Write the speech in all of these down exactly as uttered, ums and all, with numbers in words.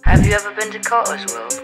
Have you ever been to Cottesville?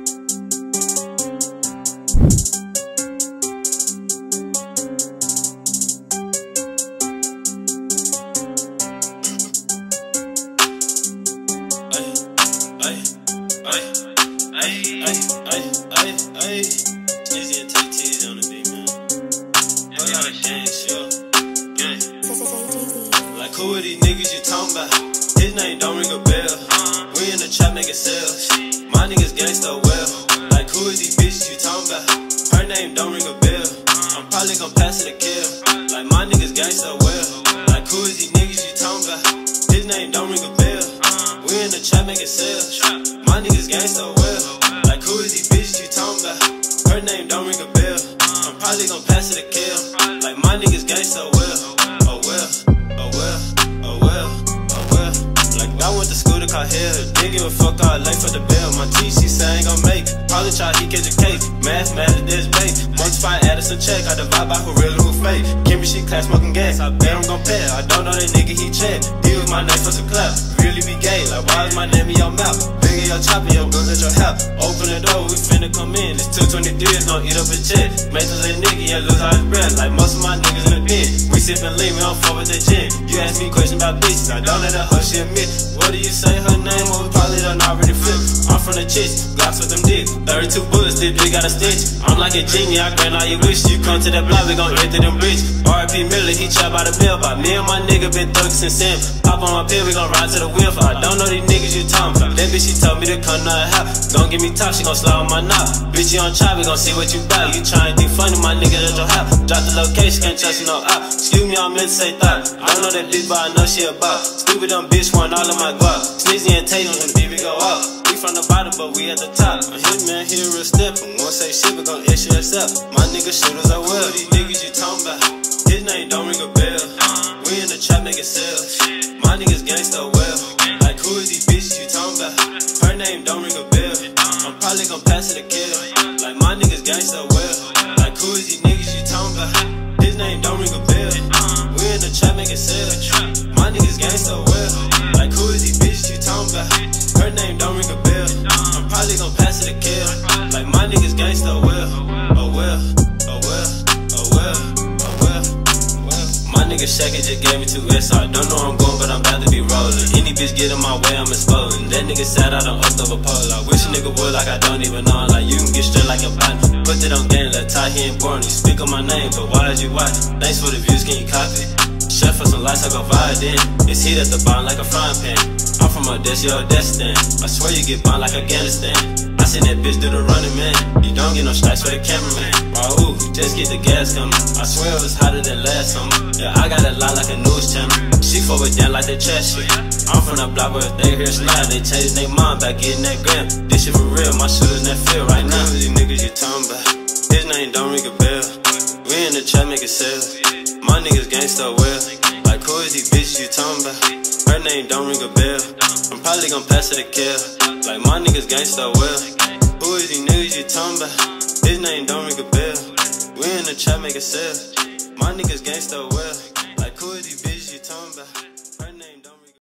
Like, who are these niggas you talking about? His name don't ring a bell. We in the trap making sales. My niggas gangsta well. Like, who is these bitches you talking about? Her name don't ring a bell. I'm probably gon' pass it a kill. Like, my niggas gangsta well. Like, who is these niggas you talking about? His name don't ring a bell. We in the trap making sales. My niggas gangsta well. Like, who is these bitches you talking about? Her name don't ring a bell. I'm probably gon' pass it a kill. Like, my niggas gangsta well. Oh well, oh well, oh well, oh well. Like, I went to school to call hell. Didn't give a fuck, all late for the bell. My T C say I ain't gon' make. Probably try he catch a cake. Mathematics, this bait. Multiply, add us a check. I divide by who real and who fake. Chemistry class, smoking gas. I bet I'm gon' pay. I don't know that nigga, he check. He was my name for some clap. Really be gay. Like, why is my name in your mouth? Bigger your chopper, your guns at your house. Open the door, we finna come in. This two twenty-three is gon' eat up a check. Make this little nigga, yeah, lose all his breath. Like most of my niggas in the pen. We sippin' lean, we don't fuck with that gin. You ask me questions about bitches, I don't let her hush, she admit. What do you say her name? Well, we probably done already flip. I'm from the chicks, Glocks with them dicks. thirty-two bullets, this bitch got a stitch. I'm like a genie, I grant all your wishes. You come to that block, we gon' enter them bridges. R I P Miller, he trap by the bill. By me and my nigga been thuggin' since then. Pop on my pill, we gon' ride to the wheel. I don't know these niggas you talking about. That bitch, she told me to come to her house. Don't give me top, she gon' slide on my knob. Bitch, you on chop, we gon' see what you bout. You tryin' to think funny, my nigga at your house. Drop the location, can't trust you no out. Excuse me, I'm meant to say thought. I don't know that bitch, but I know she about. Stupid dumb bitch, want all of my guap. Sneezy and Tatum, when the B B go up. We from the bottom, but we at the top. I'm hit man, here a step. And won't say shit, we gon' issue yourself. My nigga shooters are well. These niggas you talking about, his name don't ring a bell. We in the trap making sales. My niggas gangsta well. Like, who is these bitches you talking about? Her name don't ring a bell. I'm probably gon' pass it a kill. Like, my niggas gangsta well. Like, who is these niggas you talking about? His name don't ring a bell. We in the trap making sales. My niggas gangsta well. Like, who is these bitches you talking about? Her name don't ring a bell. I'm probably gon' pass it a kill. Like, my niggas gangsta well. Oh well, oh well, oh well, oh well, oh well. My nigga Shaggy just gave me two S. I don't know where I'm going, but I'm about to be rolling. Any bitch get in my way, I'm exposing. That nigga sat out on up of a pole. I wish a nigga would, like I don't even know. Like, you can get straight like a body. Put it on game, let Ty, he ain't born. You speak on my name, but why did you watch? Thanks for the views, can you copy? Chef for some lights, I go violent in. It's heat at the bottom like a frying pan. I'm from Odessa, Odessa. I swear you get burned like Afghanistan. I seen that bitch do the running man. You don't get no stripes for the cameraman. Raul, just get the gas coming. I swear it was hotter than last summer. Yeah, I got a lot like a news channel. She forward down like that trash shit. I'm from the block where if they hear slide, they change their mind by getting that gram. This shit for real, my shooters in that field right now. These niggas you talking about, his name don't ring a bell. We in the trap making sales. My niggas gangsta well. Like, who is these bitches you talking about? Her name don't ring a bell. I'm probably gon' pass it a kill. Like, my niggas gangsta well. Who is these niggas you talking about? His name don't ring a bell. We in the trap making sales. My niggas gangsta well.